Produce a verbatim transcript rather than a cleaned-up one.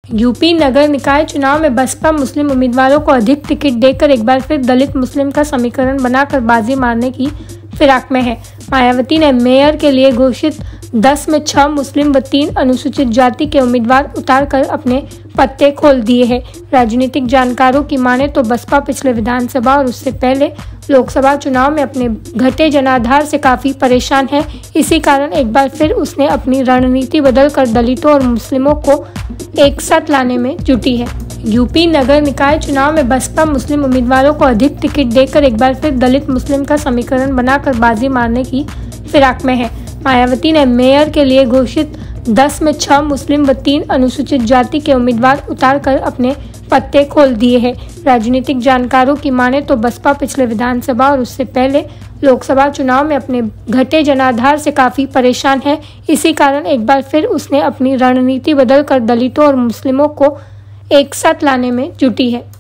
UP नगर निकाय चुनाव में बसपा मुस्लिम उम्मीदवारों को अधिक टिकट देकर एक बार फिर दलित मुस्लिम का समीकरण बनाकर बाजी मारने की फिराक में है। मायावती ने मेयर के लिए घोषित दस में छह मुस्लिम व तीन अनुसूचित जाति के उम्मीदवार उतारकर अपने पत्ते खोल दिए हैं। राजनीतिक जानकारों की माने तो बसपा पिछले विधानसभा और उससे पहले लोकसभा चुनाव में अपने घटे जनाधार से काफी परेशान है। इसी कारण एक बार फिर उसने अपनी रणनीति बदलकर दलितों और मुस्लिमों को एक साथ लाने में जुटी है। यूपी नगर निकाय चुनाव में बसपा मुस्लिम उम्मीदवारों को अधिक टिकट देकर एक बार फिर दलित मुस्लिम का समीकरण बनाकर बाजी मारने की फिराक में है। मायावती ने मेयर के लिए घोषित दस में छह मुस्लिम व तीन अनुसूचित जाति के उम्मीदवार उतारकर अपने पत्ते खोल दिए हैं। राजनीतिक जानकारों की माने तो बसपा पिछले विधानसभा और उससे पहले लोकसभा चुनाव में अपने घटे जनाधार से काफी परेशान है। इसी कारण एक बार फिर उसने अपनी रणनीति बदलकर दलितों और मुस्लिमों को एक साथ लाने में जुटी है।